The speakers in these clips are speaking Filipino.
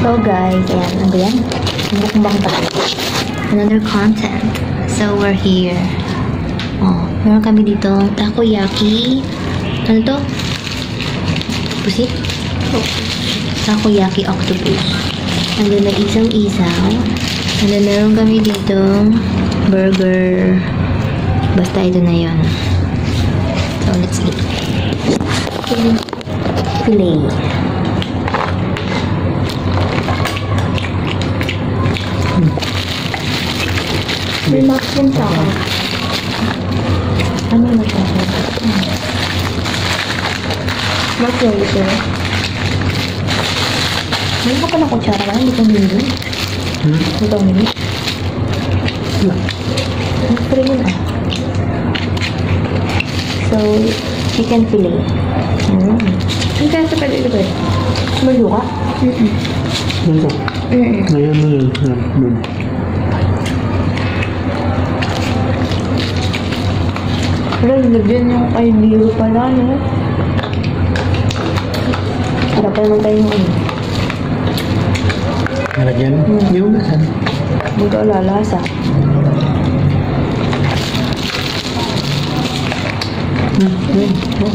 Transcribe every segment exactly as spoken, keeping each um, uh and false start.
So guys, ayan, ano ba yan? Mukbang pa. Another content. So we're here. Oh, meron kami dito takoyaki. Ano to? Pusit? Takoyaki octopus. Nandun na isaw-isaw. And then meron kami dito burger. Basta ito na yun. So let's eat. Filet. May mushroom sa ako. Ano yung mushroom? Mushroom ito. Mayroon ka pa ng kutsara ka? Hindi ka mili? Hmm? Hindi ka mili? Wala. Pero yun ah. So, chicken fillet. Mm. Ang kaya sa pwede ito ba? Malu ka? Mm-mm. Ito. Mm-mm. Ngayon na yun. Wala, nilagyan yung kay Liro pala, no? Wala pa naman tayo yung ano. Nalagyan? Hmm. Hindi mo gasan. Hindi ko lalasa. Hmm. Hmm. Oh.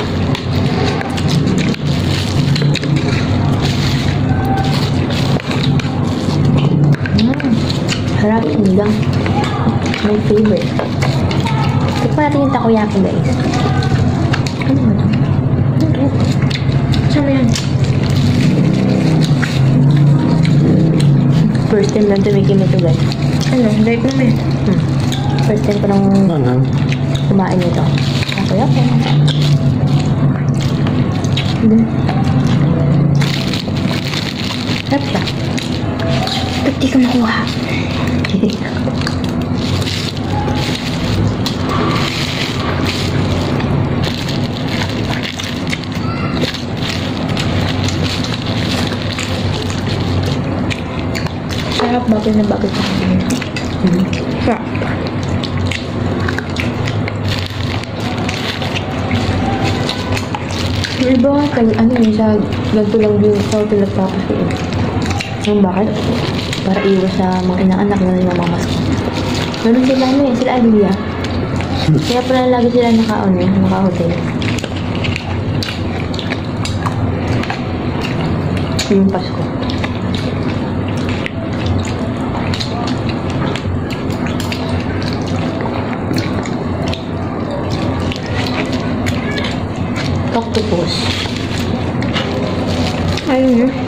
Mm. Harap lang. My favorite. Tikman natin yung takoyaki, guys. Ano ba ito? Ano ito? Saan yan? First time lang tumikim ito, guys. Ano? Like naman. Hmm. First time ko lang Ano? kumain ito. Takoyaki. Hmm. Sarap siya. Ba't di ka makuha? Sarap, bagay na bagay sa akin. Hmm. Sarap. Yung iba nga, kay- ano yun, sa ganito lang din sa pinagtapos ko eh. Yung bakit? Para iwas sa mga inaanak na namamas ko. Ganun sila, ano eh, sila Adelia. Kaya pala lagi sila naka-ano, naka-hotel. Yung Pasko. Octopus. Ayun yun.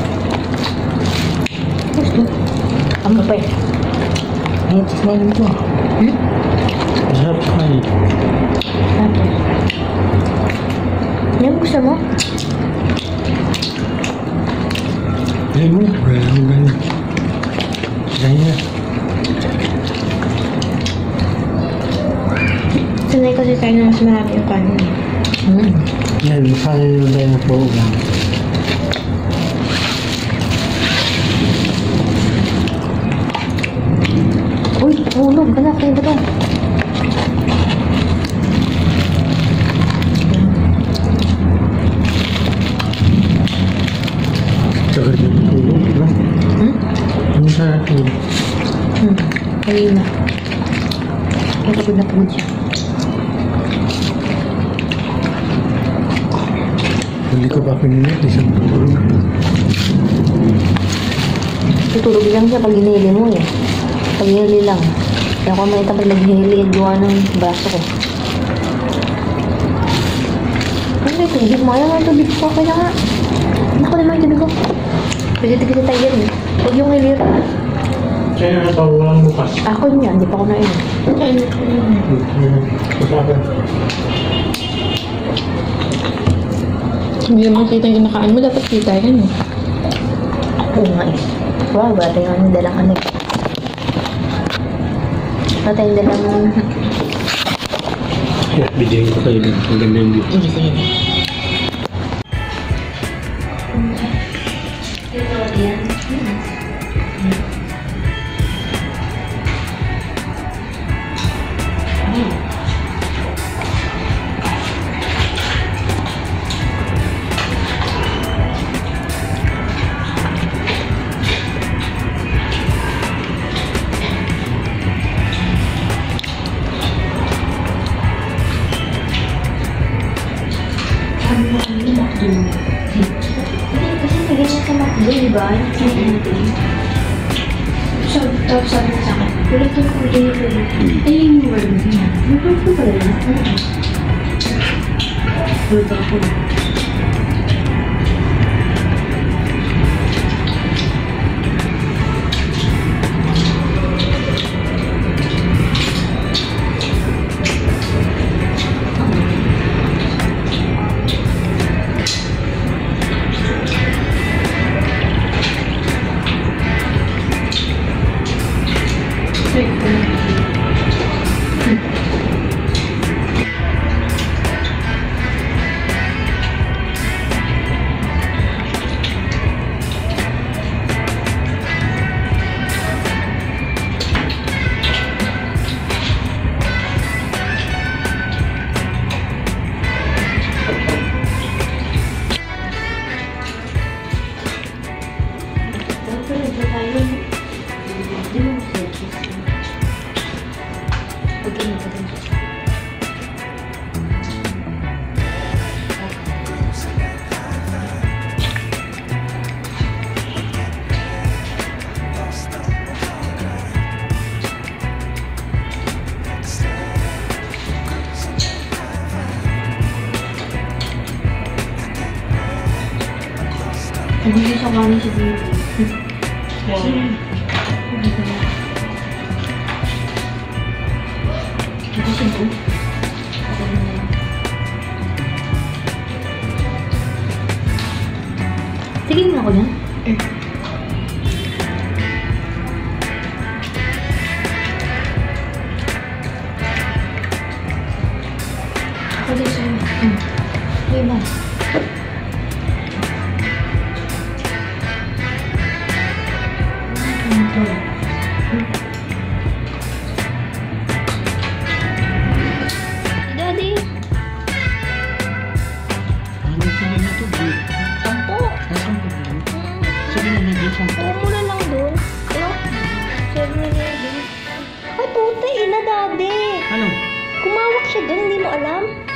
Gusto. Ang kapay. Ano ito na yun ito? Hmm? Masarap sa kain. Tapos. Yan gusto mo? Ayun mo. Wala naman ganyan. Ganyan. Sanay kasi tayo na mas marami yung kanin. Hmm. Yan, makain nyo tayo ng program. Uy, hulog. Anak, kayo ba ito? Tsaka rin tulog, diba? Hmm? Ano sa tulog? Hmm. Ayun na. Kaya pagod na pagod siya. Hindi ko pa pinilit, isang tulog. Tutulog lang siya pag hinili mo eh. Pag hinili lang. Kaya ako makita pag naghinili, gawa ng braso ko. Ano yung tubig mo? Ayaw nga tubig ko. Kaya nga. Naku naman yung tubig ko. Pwede-tigil tayo yan eh. Huwag yung hilir. Kaya nga ito, walang bukas. Ako niya, hindi pa ako na yun. Usapan. Hindi naman kita yung nakaan mo, dapat kita yan eh. Oo nga eh. Wow, bata yung ano, dalang ano eh. Bata yung dalang... Yeah, bigyan ko kayo din. Ang ganda yung dito. Sige, sige. Ano ba kayo McDo? Hindi, kasi may ganyan sa McDo, di ba? Yung sinabi natin. Sabi, tapos sabi ko sa akin, wala ito ko delivery. Ay, yung word niya. Nag-word ko pala yun. Word ako. Hindi siya kami si Baby. Wow. Ito siya po. Sige mo ako yan. Eh. Ako din sa'yo. Hmm. Sige ba? Daddy. Ano sa na ito, bro? Sampo. Saan ko ba? Sige na na din siyang Oo, muna lang doon. Pero, seven eleven. Ay, puta, ina, daddy. Ano? Kumawak siya doon, hindi mo alam?